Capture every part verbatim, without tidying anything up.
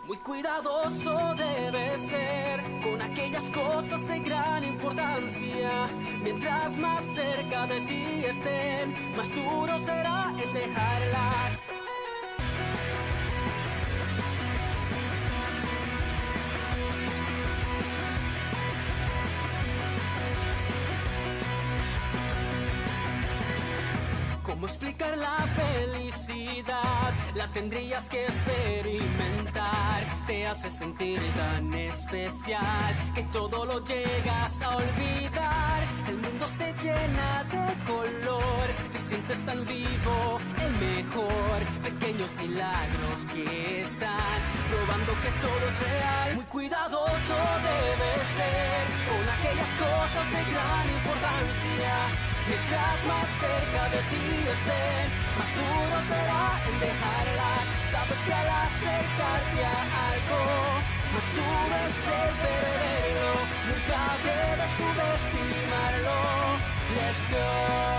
Muy cuidadoso debe ser con aquellas cosas de gran importancia. Mientras más cerca de ti estén, más duro será en dejarlas. ¿Cómo explicar la felicidad? La tendrías que experimentar. Te hace sentir tan especial que todo lo llegas a olvidar. El mundo se llena de color, te sientes tan vivo, el mejor. Pequeños milagros que están probando que todo es real. Muy cuidadoso debe ser con aquellas cosas de gran importancia. Mientras más cerca de ti estén, más duro será en dejarlas. Sabes que al acercarte a algo, más duro es el perderlo. Nunca debes subestimarlo. Let's go.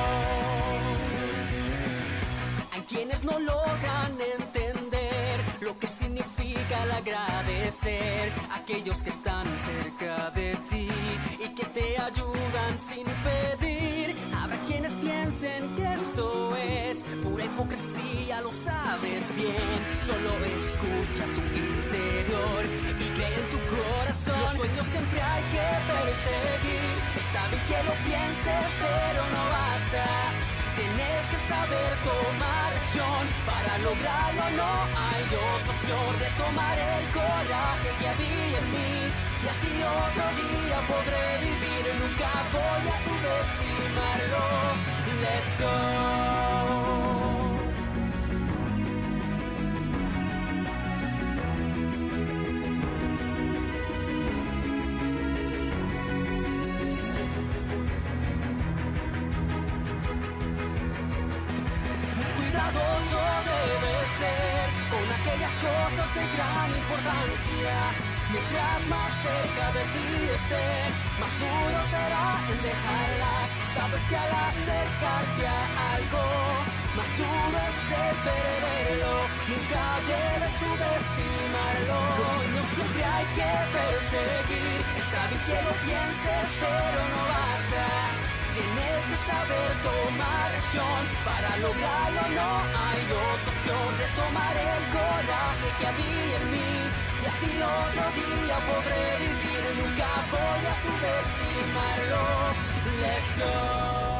Hay quienes no logran entender lo que significa el agradecer. Aquellos que están cerca de ti y que te ayudan sin pedir. Habrá quienes piensen que esto es pura hipocresía, lo sabes bien. Solo escucha tu interior y cree en tu corazón. Los sueños siempre hay que perseguir. Está bien que lo pienses, pero no basta. Tienes que saber tomar acción. Para lograrlo no hay otra opción. Retomar el coraje que había en mí y así otro día podré vivir. Nunca voy a subestimarlo. Let's go. Cuidadoso debe ser con aquellas cosas de gran importancia. Mientras más cerca de ti estén, más duro será en dejarlas. Sabes que al acercarte a algo, más duro es el perderlo. Nunca debes subestimarlo. Los sueños siempre hay que perseguir. Está bien que lo pienses, pero no basta. Tienes que saber tomar acción. Para lograrlo no hay otra opción. Retomar el coraje que había en mí y así otro día podré vivir. Nunca voy a subestimarlo. Let's go.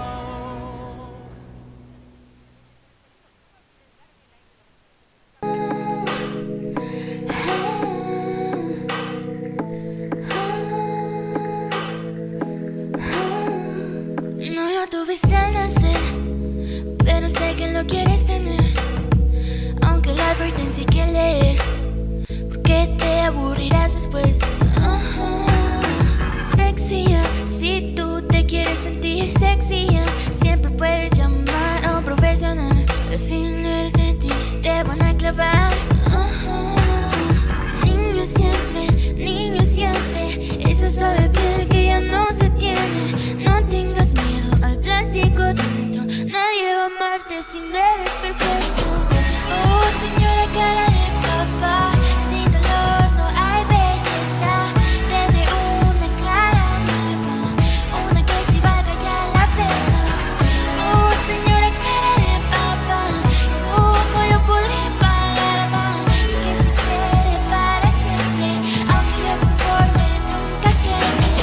Tuviste al nacer, pero sé que lo quieres tener. Aunque la advertencia hay que leer, porque te aburrirás después. uh-huh. Sexy, si tú te quieres sentir sexy, siempre puedes llamar a un profesional. Definir en ti, te van a clavar. uh-huh. Niño siempre, niño siempre, esa suave piel que ya no se tiene. No tengas miedo al plástico dentro. Nadie va a amarte si no eres perfecto. Oh, señora cara de papá, sin dolor no hay belleza. Desde una cara nueva, una que sí valga ya la pena. Oh, señora cara de papá, ¿cómo yo podré pagar más? Que se quede para siempre, aunque yo conforme nunca quede.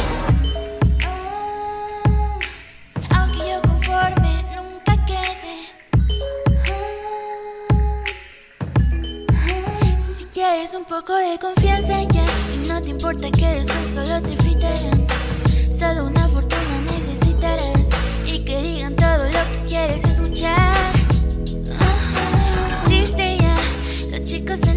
Aunque yo conforme nunca quede. Si quieres un poco de confianza ya, y no te importa que después solo te fritarán. Solo una fortuna necesitarás, y que digan todo lo que quieres escuchar. Existe ya, los chicos